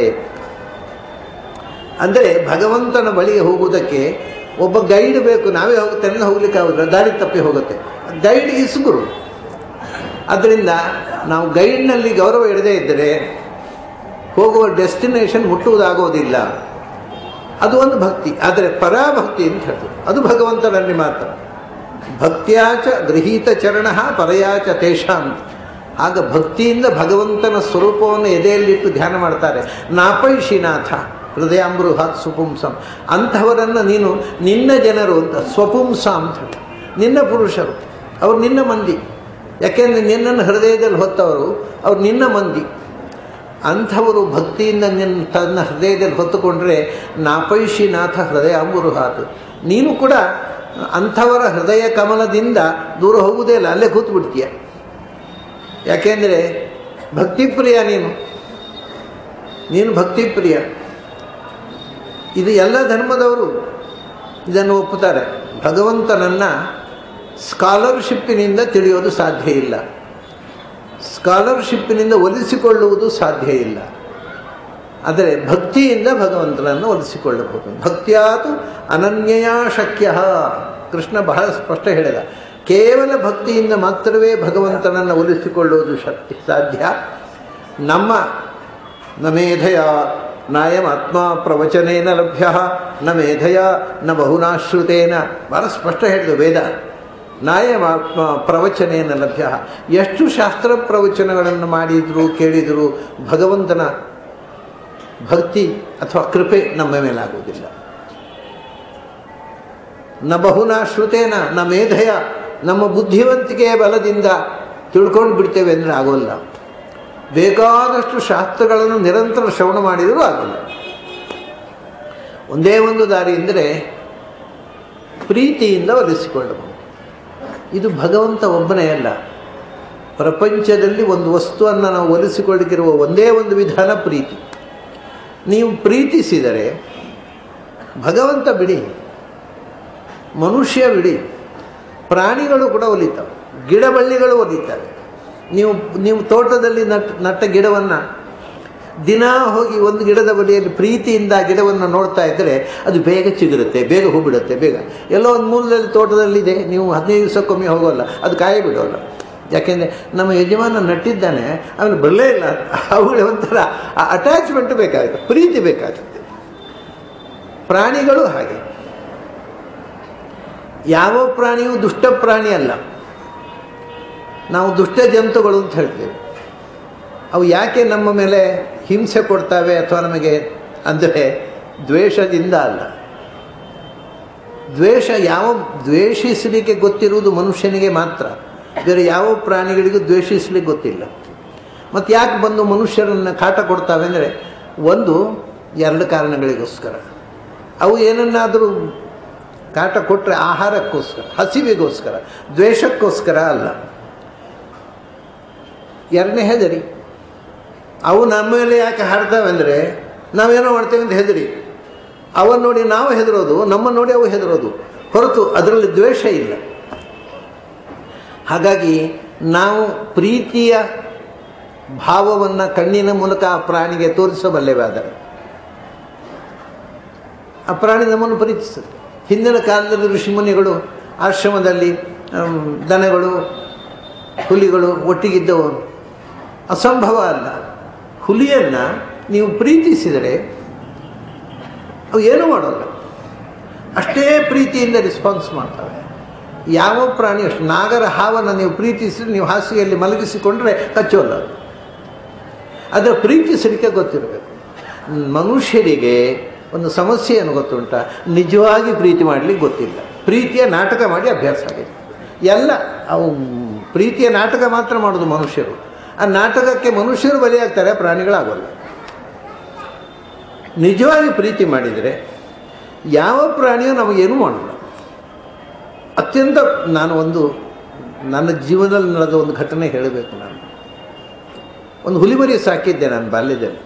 ಅಂದರೆ ಭಗವಂತನ ಬಳಿಗೆ ಹೋಗುವುದಕ್ಕೆ ಒಬ್ಬ ಗೈಡ್ ಬೇಕು. ನಾವೇ ಹೋಗ್ತೇನೆ ಹೋಗ್ಲಿಕ್ಕೆ ಆಗೋದಿಲ್ಲ, ದಾರಿ ತಪ್ಪಿ ಹೋಗುತ್ತೆ. Guide is guru. ಅದರಿಂದ ನಾವು ಗೈಡ್ನಲ್ಲಿ ಗೌರವ ಇಡದೇ ಇದ್ದರೆ ಹೋಗುವ ಡೆಸ್ಟಿನೇಷನ್ ಮುಟ್ಟುವುದಾಗೋದಿಲ್ಲ. ಅದು ಒಂದು ಭಕ್ತಿ. ಆದರೆ ಪರಾಭಕ್ತಿ ಅಂತ ಹೇಳ್ತದೆ, ಅದು ಭಗವಂತನಲ್ಲಿ ಮಾತ್ರ. ಭಕ್ತಿಯಾಚ ಗೃಹೀತ ಚರಣ ಪರಯಾಚ ತೇಷಾಂ. ಆಗ ಭಕ್ತಿಯಿಂದ ಭಗವಂತನ ಸ್ವರೂಪವನ್ನು ಎದೆಯಲ್ಲಿಟ್ಟು ಧ್ಯಾನ ಮಾಡ್ತಾರೆ. ನಾಪೈಷಿನಾಥ ಹೃದಯಾಂಬೃಹಾತ್ ಸ್ವಪುಂಸಂ. ಅಂಥವರನ್ನು ನೀನು ನಿನ್ನ ಜನರು ಅಂತ, ಸ್ವಪುಂಸ ಅಂತ ಹೇಳಿ, ನಿನ್ನ ಪುರುಷರು, ಅವ್ರು ನಿನ್ನ ಮಂದಿ. ಯಾಕೆಂದರೆ ನಿನ್ನನ್ನು ಹೃದಯದಲ್ಲಿ ಹೊತ್ತವರು, ಅವ್ರು ನಿನ್ನ ಮಂದಿ. ಅಂಥವರು ಭಕ್ತಿಯಿಂದ ನಿನ್ನ ತನ್ನ ಹೃದಯದಲ್ಲಿ ಹೊತ್ತುಕೊಂಡ್ರೆ ನಾಪೈಷಿನಾಥ ಹೃದಯಾಂಬುರುಹಾತ್. ನೀನು ಕೂಡ ಅಂಥವರ ಹೃದಯ ಕಮಲದಿಂದ ದೂರ ಹೋಗುವುದೇ ಇಲ್ಲ, ಅಲ್ಲೇ ಕೂತು ಬಿಡ್ತೀಯ. ಯಾಕೆಂದರೆ ಭಕ್ತಿಪ್ರಿಯ ನೀನು ನೀನು ಭಕ್ತಿಪ್ರಿಯ. ಇದು ಎಲ್ಲ ಧರ್ಮದವರು ಇದನ್ನು ಒಪ್ಪುತ್ತಾರೆ. ಭಗವಂತನನ್ನು ಸ್ಕಾಲರ್ಶಿಪ್ಪಿನಿಂದ ತಿಳಿಯೋದು ಸಾಧ್ಯ ಇಲ್ಲ, ಸ್ಕಾಲರ್ಶಿಪ್ಪಿನಿಂದ ಒಲಿಸಿಕೊಳ್ಳುವುದು ಸಾಧ್ಯ ಇಲ್ಲ. ಆದರೆ ಭಕ್ತಿಯಿಂದ ಭಗವಂತನನ್ನು ಒಲಿಸಿಕೊಳ್ಳಬಹುದು. ಭಕ್ತಿಯಾತು ಅನನ್ಯಯ ಶಕ್ಯ. ಕೃಷ್ಣ ಬಹಳ ಸ್ಪಷ್ಟ ಹೇಳಿದ, ಕೇವಲ ಭಕ್ತಿಯಿಂದ ಮಾತ್ರವೇ ಭಗವಂತನನ್ನು ಒಲಿಸಿಕೊಳ್ಳುವುದು ಶಕ್ತಿ ಸಾಧ್ಯ. ನಮ್ಮ ನ ಮೇಧಯ ನಾಯಂ ಆತ್ಮ ಪ್ರವಚನೇನ ಲಭ್ಯ ನ ಮೇಧಯ ನ ಬಹುನಾಶ್ರುತೇನ. ಬಹಳ ಸ್ಪಷ್ಟ ಹೇಳಿದ ವೇದ. ನಾಯಂ ಆತ್ಮ ಪ್ರವಚನೇನ ಲಭ್ಯ. ಎಷ್ಟು ಶಾಸ್ತ್ರ ಪ್ರವಚನಗಳನ್ನು ಮಾಡಿದ್ರು ಕೇಳಿದರೂ ಭಗವಂತನ ಭಕ್ತಿ ಅಥವಾ ಕೃಪೆ ನಮ್ಮ ಮೇಲಾಗುವುದಿಲ್ಲ. ನ ಬಹುನಾಶ್ರುತೇನ ನ ಮೇಧಯ. ನಮ್ಮ ಬುದ್ಧಿವಂತಿಕೆಯ ಬಲದಿಂದ ತಿಳ್ಕೊಂಡು ಬಿಡ್ತೇವೆ ಅಂದರೆ ಆಗೋಲ್ಲ. ಬೇಕಾದಷ್ಟು ಶಾಸ್ತ್ರಗಳನ್ನು ನಿರಂತರ ಶ್ರವಣ ಮಾಡಿದರೂ ಆಗೋಲ್ಲ. ಒಂದೇ ಒಂದು ದಾರಿ ಎಂದರೆ ಪ್ರೀತಿಯಿಂದ ಒಲಿಸಿಕೊಳ್ಳಬಹುದು. ಇದು ಭಗವಂತ ಒಬ್ಬನೇ ಅಲ್ಲ. ಪ್ರಪಂಚದಲ್ಲಿ ಒಂದು ವಸ್ತುವನ್ನು ನಾವು ಒಲಿಸಿಕೊಳ್ಳಿಕ್ಕಿರುವ ಒಂದೇ ಒಂದು ವಿಧಾನ ಪ್ರೀತಿ. ನೀವು ಪ್ರೀತಿಸಿದರೆ ಭಗವಂತ ಬಿಡಿ, ಮನುಷ್ಯ ಬಿಡಿ, ಪ್ರಾಣಿಗಳು ಕೂಡ ಒಲಿತವೆ, ಗಿಡಬಳ್ಳಿಗಳು ಒಲಿತವೆ. ನೀವು ನೀವು ತೋಟದಲ್ಲಿ ನಟ್ ನಟ್ಟ ಗಿಡವನ್ನು ದಿನ ಹೋಗಿ ಒಂದು ಗಿಡದ ಬಳಿಯಲ್ಲಿ ಪ್ರೀತಿಯಿಂದ ಗಿಡವನ್ನು ನೋಡ್ತಾ ಇದ್ದರೆ ಅದು ಬೇಗ ಚಿಗುರುತ್ತೆ, ಬೇಗ ಹೂ ಬಿಡುತ್ತೆ. ಬೇಗ ಎಲ್ಲೋ ಒಂದು ಮೂಲದಲ್ಲಿ ತೋಟದಲ್ಲಿದೆ, ನೀವು ಹದಿನೈದು ದಿವಸಕ್ಕೊಮ್ಮೆ ಹೋಗೋಲ್ಲ, ಅದು ಕಾಯಿ ಬಿಡೋಲ್ಲ. ಯಾಕೆಂದರೆ ನಮ್ಮ ಯಜಮಾನ ನಟ್ಟಿದ್ದಾನೆ, ಅವನು ಬರಲೇ ಇಲ್ಲ, ಅವುಗಳೇ ಒಂಥರ ಅಟ್ಯಾಚ್ಮೆಂಟ್ ಬೇಕಾಗುತ್ತೆ, ಪ್ರೀತಿ ಬೇಕಾಗುತ್ತೆ. ಪ್ರಾಣಿಗಳು ಹಾಗೆ. ಯಾವ ಪ್ರಾಣಿಯೂ ದುಷ್ಟ ಪ್ರಾಣಿ ಅಲ್ಲ. ನಾವು ದುಷ್ಟ ಜಂತುಗಳು ಅಂತ ಹೇಳ್ತೇವೆ. ಅವು ಯಾಕೆ ನಮ್ಮ ಮೇಲೆ ಹಿಂಸೆ ಕೊಡ್ತವೆ ಅಥವಾ ನಮಗೆ ಅಂದರೆ ದ್ವೇಷದಿಂದ ಅಲ್ಲ. ದ್ವೇಷ ಯಾವ ದ್ವೇಷಿಸಲಿಕ್ಕೆ ಗೊತ್ತಿರುವುದು ಮನುಷ್ಯನಿಗೆ ಮಾತ್ರ, ಬೇರೆ ಯಾವ ಪ್ರಾಣಿಗಳಿಗೂ ದ್ವೇಷಿಸಲಿಕ್ಕೆ ಗೊತ್ತಿಲ್ಲ. ಮತ್ತು ಯಾಕೆ ಬಂದು ಮನುಷ್ಯರನ್ನು ಕಾಟ ಕೊಡ್ತವೆ ಅಂದರೆ ಒಂದು ಎರಡು ಕಾರಣಗಳಿಗೋಸ್ಕರ. ಅವು ಏನನ್ನಾದರೂ ಕಾಟ ಕೊಟ್ಟರೆ ಆಹಾರಕ್ಕೋಸ್ಕರ, ಹಸಿವಿಗೋಸ್ಕರ, ದ್ವೇಷಕ್ಕೋಸ್ಕರ ಅಲ್ಲ. ಎರಡನೇ ಹೆದರಿ. ಅವು ನಮ್ಮ ಮೇಲೆ ಯಾಕೆ ಹಾಡ್ತವೆ ಅಂದರೆ ನಾವೇನೋ ಮಾಡ್ತೇವೆ ಅಂತ ಹೆದರಿ. ಅವನ್ನು ನೋಡಿ ನಾವು ಹೆದರೋದು, ನಮ್ಮನ್ನು ನೋಡಿ ಅವು ಹೆದರೋದು, ಹೊರತು ಅದರಲ್ಲಿ ದ್ವೇಷ ಇಲ್ಲ. ಹಾಗಾಗಿ ನಾವು ಪ್ರೀತಿಯ ಭಾವವನ್ನು ಕಣ್ಣಿನ ಮೂಲಕ ಆ ಪ್ರಾಣಿಗೆ ತೋರಿಸಬಲ್ಲೆವಾದರೆ ಆ ಪ್ರಾಣಿ ನಮ್ಮನ್ನು ಪ್ರೀತಿಸುತ್ತೆ. ಹಿಂದಿನ ಕಾಲದಲ್ಲಿ ಋಷಿಮುನಿಗಳು ಆಶ್ರಮದಲ್ಲಿ ದನಗಳು ಹುಲಿಗಳು ಒಟ್ಟಿಗಿದ್ದವು. ಅಸಂಭವ ಅಲ್ಲ. ಹುಲಿಯನ್ನು ನೀವು ಪ್ರೀತಿಸಿದರೆ ಅವು ಏನೂ ಮಾಡೋಲ್ಲ, ಅಷ್ಟೇ ಪ್ರೀತಿಯಿಂದ ರೆಸ್ಪಾನ್ಸ್ ಮಾಡ್ತವೆ. ಯಾವ ಪ್ರಾಣಿ ಅಷ್ಟು. ನಾಗರ ಹಾವನ್ನು ನೀವು ಪ್ರೀತಿಸಿದ್ರೆ ನೀವು ಹಾಸಿಗೆಯಲ್ಲಿ ಮಲಗಿಸಿಕೊಂಡ್ರೆ ಕಚ್ಚೋಲ್ಲ. ಅದರ ಪ್ರೀತಿಸಲಿಕ್ಕೆ ಗೊತ್ತಿರಬೇಕು. ಮನುಷ್ಯರಿಗೆ ಒಂದು ಸಮಸ್ಯೆ ಏನು ಗೊತ್ತುಂಟ, ನಿಜವಾಗಿ ಪ್ರೀತಿ ಮಾಡಲಿಕ್ಕೆ ಗೊತ್ತಿಲ್ಲ. ಪ್ರೀತಿಯ ನಾಟಕ ಮಾಡಿ ಅಭ್ಯಾಸ ಆಗಿದೆ ಎಲ್ಲ. ಅವು ಪ್ರೀತಿಯ ನಾಟಕ ಮಾತ್ರ ಮಾಡೋದು ಮನುಷ್ಯರು. ಆ ನಾಟಕಕ್ಕೆ ಮನುಷ್ಯರು ಬಲಿಯಾಗ್ತಾರೆ, ಪ್ರಾಣಿಗಳಾಗೋಲ್ಲ. ನಿಜವಾಗಿ ಪ್ರೀತಿ ಮಾಡಿದರೆ ಯಾವ ಪ್ರಾಣಿಯೂ ನಮಗೇನೂ ಮಾಡೋಲ್ಲ. ಅತ್ಯಂತ ನಾನು ಒಂದು ನನ್ನ ಜೀವನದಲ್ಲಿ ನಡೆದ ಒಂದು ಘಟನೆ ಹೇಳಬೇಕು. ನಾನು ಒಂದು ಹುಲಿಮರಿ ಸಾಕಿದ್ದೆ ನಾನು ಬಾಲ್ಯದಲ್ಲಿ.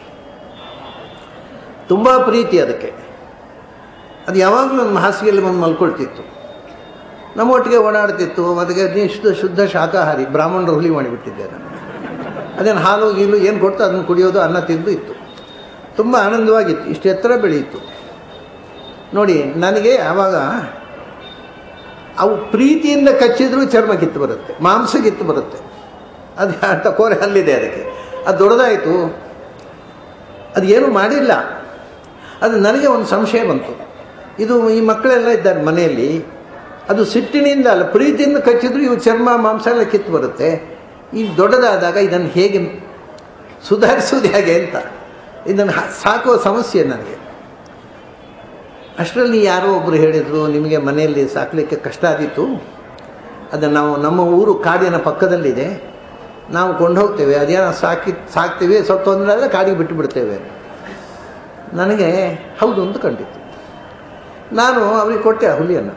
ತುಂಬ ಪ್ರೀತಿ ಅದಕ್ಕೆ. ಅದು ಯಾವಾಗಲೂ ನನ್ನ ಹಾಸಿಗೆಯಲ್ಲಿ ಬಂದು ಮಲ್ಕೊಳ್ತಿತ್ತು, ನಮ್ಮೊಟ್ಟಿಗೆ ಓಡಾಡ್ತಿತ್ತು. ಅದಕ್ಕೆ ಶುದ್ಧ ಶುದ್ಧ ಶಾಕಾಹಾರಿ, ಬ್ರಾಹ್ಮಣರು ಹುಲಿ ಮಾಡಿಬಿಟ್ಟಿದ್ದೆ ನಾನು. ಅದೇನು ಹಾಲು ಗೀಲು ಏನು ಕೊಡ್ತು ಅದನ್ನು ಕುಡಿಯೋದು, ಅನ್ನ ತಿಂದು ಇತ್ತು. ತುಂಬ ಆನಂದವಾಗಿತ್ತು. ಇಷ್ಟು ಎತ್ತರ ಬೆಳೆಯಿತು ನೋಡಿ. ನನಗೆ ಆವಾಗ ಅವು ಪ್ರೀತಿಯಿಂದ ಕಚ್ಚಿದ್ರೂ ಚರ್ಮ ಕಿತ್ತು ಬರುತ್ತೆ, ಮಾಂಸ ಕಿತ್ತು ಬರುತ್ತೆ. ಅದು ಅಂತ ಕೋರೆ ಹಲ್ಲಿದೆ ಅದಕ್ಕೆ. ಅದು ದೊಡ್ಡದಾಯಿತು, ಅದು ಏನೂ ಮಾಡಿಲ್ಲ. ಅದು ನನಗೆ ಒಂದು ಸಂಶಯ ಬಂತು. ಇದು ಈ ಮಕ್ಕಳೆಲ್ಲ ಇದ್ದಾರೆ ಮನೆಯಲ್ಲಿ, ಅದು ಸಿಟ್ಟಿನಿಂದ ಅಲ್ಲ ಪ್ರೀತಿಯಿಂದ ಕಚ್ಚಿದ್ರು ಇವು ಚರ್ಮ ಮಾಂಸ ಎಲ್ಲ ಕಿತ್ತು ಬರುತ್ತೆ. ಈ ದೊಡ್ಡದಾದಾಗ ಇದನ್ನು ಹೇಗೆ ಸುಧಾರಿಸೋದು ಹೇಗೆ ಅಂತ ಇದನ್ನು ಸಾಕುವ ಸಮಸ್ಯೆ ನನಗೆ. ಅಷ್ಟರಲ್ಲಿ ಯಾರೋ ಒಬ್ಬರು ಹೇಳಿದರು, ನಿಮಗೆ ಮನೆಯಲ್ಲಿ ಸಾಕಲಿಕ್ಕೆ ಕಷ್ಟ ಆದೀತು, ಅದನ್ನು ನಾವು ನಮ್ಮ ಊರು ಕಾಡಿನ ಪಕ್ಕದಲ್ಲಿದೆ, ನಾವು ಕೊಂಡು ಹೋಗ್ತೇವೆ, ಅದೇನೋ ಸಾಕಿ ಸಾಕ್ತೀವಿ ಸ್ವಲ್ಪ ತೊಂದರೆ ಆದರೆ ಕಾಡಿಗೆ ಬಿಟ್ಟು ಬಿಡ್ತೇವೆ. ನನಗೆ ಹೌದು ಅಂತ ಕಂಡಿತ್ತು. ನಾನು ಅವರಿಗೆ ಕೊಟ್ಟೆ ಆ ಹುಲಿಯನ್ನು.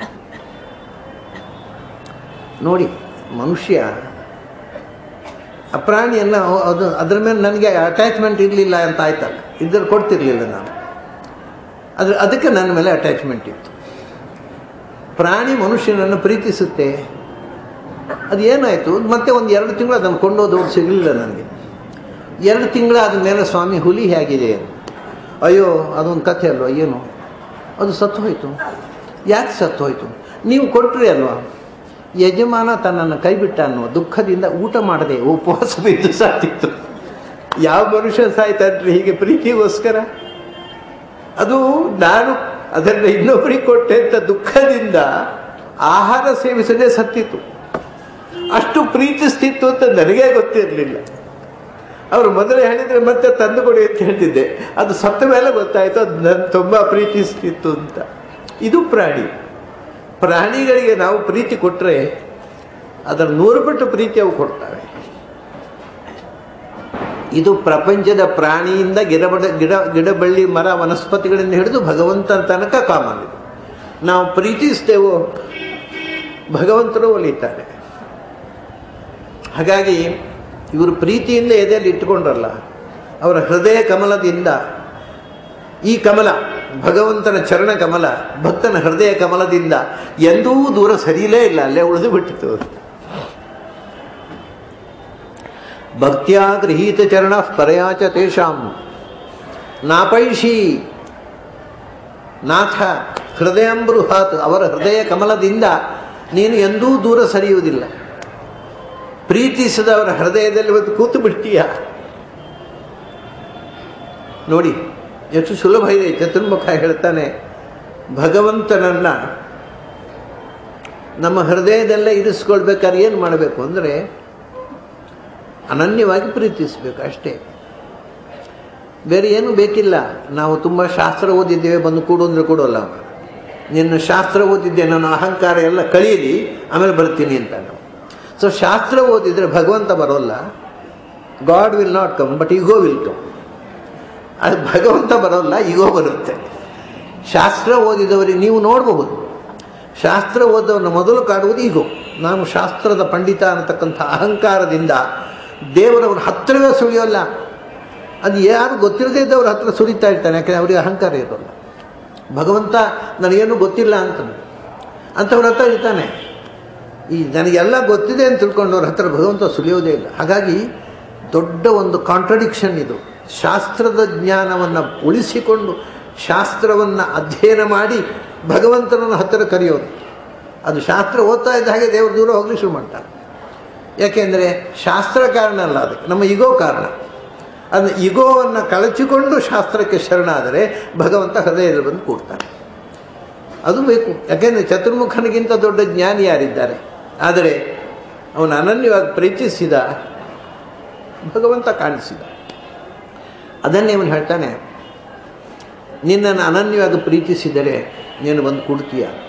ನೋಡಿ, ಮನುಷ್ಯ ಆ ಪ್ರಾಣಿಯನ್ನು ಅದು ಅದರ ಮೇಲೆ ನನಗೆ ಅಟ್ಯಾಚ್ಮೆಂಟ್ ಇರಲಿಲ್ಲ ಅಂತ ಆಯ್ತಲ್ಲ, ಇದ್ರ ಕೊಡ್ತಿರ್ಲಿಲ್ಲ ನಾನು. ಅದ್ರ ಅದಕ್ಕೆ ನನ್ನ ಮೇಲೆ ಅಟ್ಯಾಚ್ಮೆಂಟ್ ಇತ್ತು. ಪ್ರಾಣಿ ಮನುಷ್ಯನನ್ನು ಪ್ರೀತಿಸುತ್ತೆ. ಅದು ಏನಾಯಿತು, ಮತ್ತೆ ಒಂದು ಎರಡು ತಿಂಗಳು ಅದನ್ನು ಕೊಂಡೋದವ್ರು ಸಿಗಲಿಲ್ಲ ನನಗೆ. ಎರಡು ತಿಂಗಳಾದ ಮೇಲೆ ಸ್ವಾಮಿ ಹುಲಿ ಹೇಗಿದೆ, ಅಯ್ಯೋ ಅದೊಂದು ಕಥೆ ಅಲ್ವ, ಏನು ಅದು ಸತ್ತು ಹೋಯಿತು. ಯಾಕೆ ಸತ್ತು ಹೋಯಿತು? ನೀವು ಕೊಟ್ಟರೆ ಅಲ್ವಾ. ಯಜಮಾನ ತನ್ನನ್ನು ಕೈಬಿಟ್ಟ ಅನ್ನೋ ದುಃಖದಿಂದ ಊಟ ಮಾಡದೆ ಉಪವಾಸ ಬಿದ್ದು ಸಾತಿತ್ತು. ಯಾವ ಮನುಷ್ಯ ಸಾಯ್ತಾನ್ರಿ ಹೀಗೆ ಪ್ರೀತಿಗೋಸ್ಕರ? ಅದು ನಾನು ಅದನ್ನು ಇನ್ನೊಬ್ಬರಿಗೆ ಕೊಟ್ಟೆ ಅಂತ ದುಃಖದಿಂದ ಆಹಾರ ಸೇವಿಸದೆ ಸತ್ತಿತ್ತು. ಅಷ್ಟು ಪ್ರೀತಿಸ್ತಿತ್ತು ಅಂತ ನನಗೇ ಗೊತ್ತಿರಲಿಲ್ಲ. ಅವರು ಮೊದಲೇ ಹೇಳಿದರೆ ಮತ್ತೆ ತಂದು ಕೊಡಿ ಅಂತ ಹೇಳ್ತಿದ್ದೆ. ಅದು ಸತ್ತ ಮೇಲೆ ಗೊತ್ತಾಯಿತು ಅದು ನನ್ನ ತುಂಬ ಪ್ರೀತಿಸ್ತಿತ್ತು ಅಂತ. ಇದು ಪ್ರಾಣಿ. ಪ್ರಾಣಿಗಳಿಗೆ ನಾವು ಪ್ರೀತಿ ಕೊಟ್ಟರೆ ಅದರ ನೂರು ಪಟ್ಟು ಪ್ರೀತಿ ಅವು ಕೊಡ್ತವೆ. ಇದು ಪ್ರಪಂಚದ ಪ್ರಾಣಿಯಿಂದ ಗಿಡ ಗಿಡ ಗಿಡ ಬಳ್ಳಿ ಮರ ವನಸ್ಪತಿಗಳಿಂದ ಹಿಡಿದು ಭಗವಂತನ ತನಕ ಕಾಮನ್. ಇದು ನಾವು ಪ್ರೀತಿಸ್ತೇವೋ ಭಗವಂತರು ಒಲಿತಾರೆ. ಹಾಗಾಗಿ ಇವರು ಪ್ರೀತಿಯಿಂದ ಎದೆಯಲ್ಲಿ ಇಟ್ಟುಕೊಂಡ್ರಲ್ಲ, ಅವರ ಹೃದಯ ಕಮಲದಿಂದ ಈ ಕಮಲ ಭಗವಂತನ ಚರಣ ಕಮಲ ಭಕ್ತನ ಹೃದಯ ಕಮಲದಿಂದ ಎಂದೂ ದೂರ ಸರಿಯಲೇ ಇಲ್ಲ, ಅಲ್ಲೇ ಉಳಿದು ಬಿಟ್ಟಿತು. ಭಕ್ತ್ಯಾ ಗೃಹೀತ ಚರಣ ಪರಯಾಚ ತೇಷಾಂ ನಾಪೈಷಿ ನಾಥ ಹೃದಯಂಬೃಹಾತ್. ಅವರ ಹೃದಯ ಕಮಲದಿಂದ ನೀನು ಎಂದೂ ದೂರ ಸರಿಯುವುದಿಲ್ಲ. ಪ್ರೀತಿಸಿದವರ ಹೃದಯದಲ್ಲಿ ಒಂದು ಕೂತು ಬಿಡ್ತೀಯ. ನೋಡಿ ಎಷ್ಟು ಸುಲಭ ಇದೆ. ಚತುರ್ಮುಖ ಹೇಳ್ತಾನೆ, ಭಗವಂತನನ್ನು ನಮ್ಮ ಹೃದಯದಲ್ಲೇ ಇರಿಸ್ಕೊಳ್ಬೇಕಾದ್ರೆ ಏನು ಮಾಡಬೇಕು ಅಂದರೆ ಅನನ್ಯವಾಗಿ ಪ್ರೀತಿಸಬೇಕು ಅಷ್ಟೇ. ಬೇರೆ ಏನು ಬೇಕಿಲ್ಲ. ನಾವು ತುಂಬ ಶಾಸ್ತ್ರ ಓದಿದ್ದೇವೆ, ಬಂದು ಕೂಡು ಅಂದರೆ ಕೊಡೋಲ್ಲ. ನಿನ್ನ ಶಾಸ್ತ್ರ ಓದಿದ್ದೆ, ನನ್ನ ಅಹಂಕಾರ ಎಲ್ಲ ಕಳೀಲಿ, ಆಮೇಲೆ ಬರ್ತೀನಿ ಅಂತ ನಾವು. ಸೊ ಶಾಸ್ತ್ರ ಓದಿದರೆ ಭಗವಂತ ಬರೋಲ್ಲ. God will not come, but ego will come. ಅದು ಭಗವಂತ ಬರೋಲ್ಲ, ಈಗೋ ಬರುತ್ತೆ. ಶಾಸ್ತ್ರ ಓದಿದವರಿಗೆ ನೀವು ನೋಡಬಹುದು, ಶಾಸ್ತ್ರ ಓದೋವನ್ನು ಮೊದಲು ಕಾಡುವುದು ಈಗೋ. ನಾನು ಶಾಸ್ತ್ರದ ಪಂಡಿತ ಅನ್ನತಕ್ಕಂಥ ಅಹಂಕಾರದಿಂದ ದೇವರವ್ರ ಹತ್ತಿರವೇ ಸುಳಿಯೋಲ್ಲ. ಅದು ಯಾರು ಗೊತ್ತಿರದೇ ಇದ್ದವ್ರ ಹತ್ರ ಸುರಿತಾ ಇರ್ತಾನೆ, ಯಾಕೆಂದರೆ ಅವರಿಗೆ ಅಹಂಕಾರ ಇರೋಲ್ಲ. ಭಗವಂತ ನನಗೇನು ಗೊತ್ತಿಲ್ಲ ಅಂತ ಅಂಥವ್ರ ಹತ್ರ ಇರ್ತಾನೆ. ಈ ನನಗೆಲ್ಲ ಗೊತ್ತಿದೆ ಅಂತ ತಿಳ್ಕೊಂಡವ್ರ ಹತ್ರ ಭಗವಂತ ಸುಲಿಯೋದೇ ಇಲ್ಲ. ಹಾಗಾಗಿ ದೊಡ್ಡ ಒಂದು ಕಾಂಟ್ರಡಿಕ್ಷನ್ ಇದು. ಶಾಸ್ತ್ರದ ಜ್ಞಾನವನ್ನು ಉಳಿಸಿಕೊಂಡು ಶಾಸ್ತ್ರವನ್ನು ಅಧ್ಯಯನ ಮಾಡಿ ಭಗವಂತನನ್ನು ಹತ್ತಿರ ಕರೆಯೋದು. ಅದು ಶಾಸ್ತ್ರ ಓದ್ತಾ ಇದ್ದ ಹಾಗೆ ದೇವರು ದೂರ ಹೋಗಲಿ ಶುರು ಮಾಡ್ತಾರೆ. ಯಾಕೆಂದರೆ ಶಾಸ್ತ್ರ ಕಾರಣ ಅಲ್ಲ, ಅದಕ್ಕೆ ನಮ್ಮ ಈಗೋ ಕಾರಣ. ಅದನ್ನು ಈಗೋವನ್ನು ಕಳಚಿಕೊಂಡು ಶಾಸ್ತ್ರಕ್ಕೆ ಶರಣಾದರೆ ಭಗವಂತ ಹೃದಯದಲ್ಲಿ ಬಂದು ಕೂಡ್ತಾನೆ. ಅದು ಬೇಕು. ಯಾಕೆಂದರೆ ಚತುರ್ಮುಖನಿಗಿಂತ ದೊಡ್ಡ ಜ್ಞಾನಿ ಯಾರಿದ್ದಾರೆ? ಆದರೆ ಅವನು ಅನನ್ಯವಾಗಿ ಪ್ರೀತಿಸಿದ ಭಗವಂತ ಕಾಣಿಸಿದ. ಅದನ್ನೇ ಅವನು ಹೇಳ್ತಾನೆ, ನಿನ್ನನ್ನು ಅನನ್ಯವಾಗಿ ಪ್ರೀತಿಸಿದರೆ ನೀನು ಬಂದು ಕೊಡ್ತೀಯ.